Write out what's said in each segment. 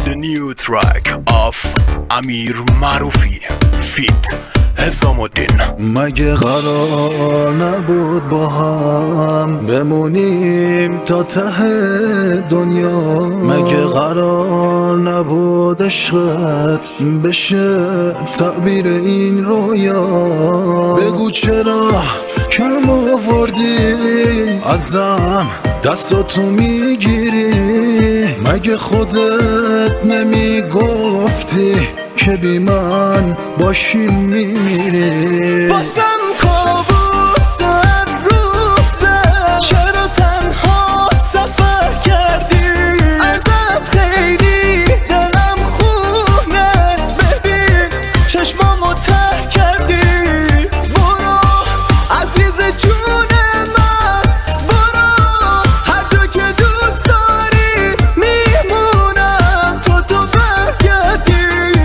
The new track of امیر معروفی فیت حسام الدین. مگه قرار نبود با هم بمونیم تا ته دنیا؟ مگه قرار نبود عشقت بشه تعبیر این رویا؟ بگو چرا کم آوردی ازم دستاتو میگیری؟ مگه خودت نمیگفتی که بی من باشی میمیری؟ بازم کابوس هر روزه، چرا تنها سفر کردی؟ ازت خیلی دلم خونه، ببین چشمامو ته کردی. برو عزیز جون من، برو هر جا که دوست داری میمونم تو برگردی.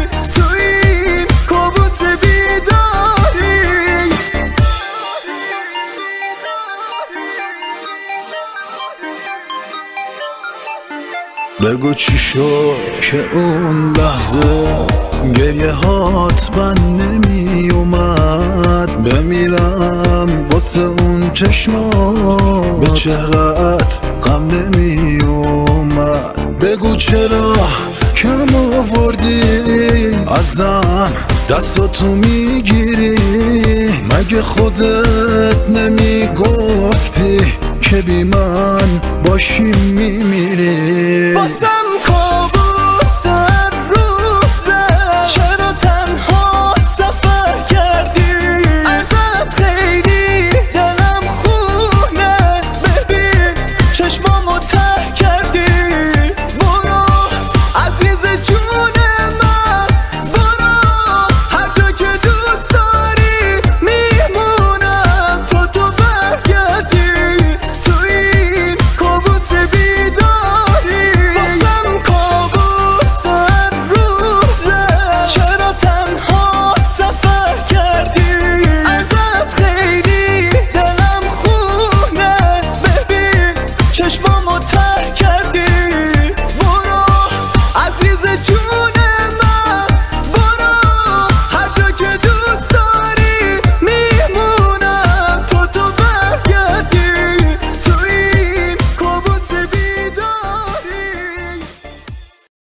بگو چی شد که اون لحظه گریه هات من نمی اومد؟ بمیرم واسه اون چشمات، به چهرت غم نمی اومد. بگو چرا کم آوردی ازم دستاتو میگیری؟ مگه خودت نمیگفتی که بی من باشی میمیری؟ بازم کابوس